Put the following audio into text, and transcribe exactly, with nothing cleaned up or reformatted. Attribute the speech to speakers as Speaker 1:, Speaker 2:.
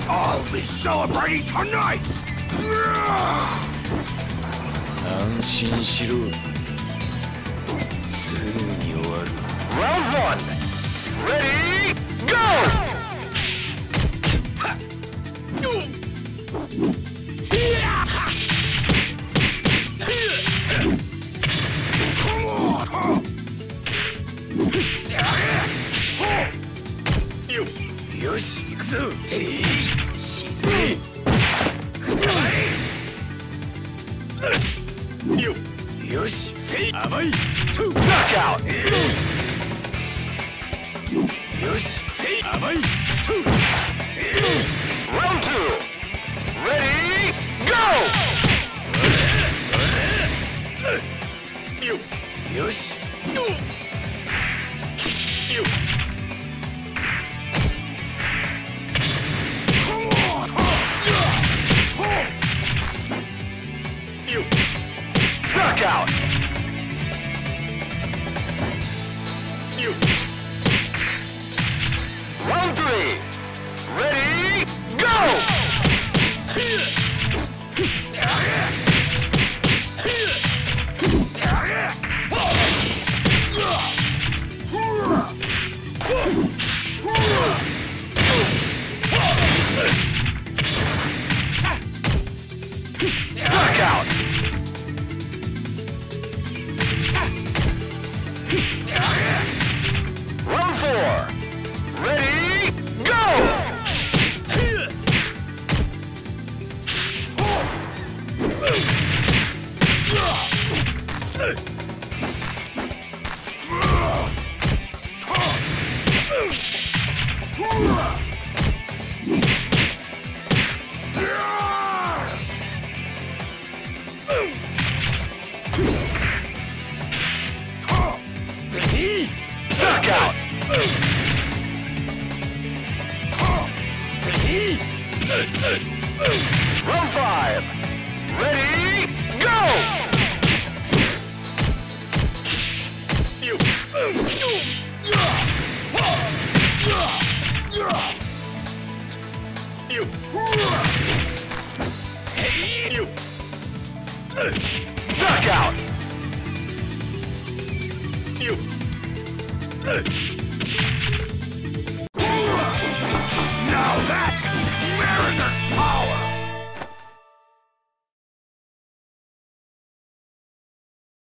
Speaker 1: I'll be celebrating tonight!
Speaker 2: 安心しろ。すぐに終わる。
Speaker 3: Round one. Ready, go!
Speaker 1: Come on!
Speaker 2: Yoshi, 行くぞ。Yoshi,
Speaker 3: Knockout!
Speaker 2: Yoshi,
Speaker 3: Round two. Ready, go!
Speaker 2: Yoshi.
Speaker 3: Knockout! Round three. Ready, go! Knockout! Round four. Ready, go! Knockout! Round five. Ready, go! Knockout!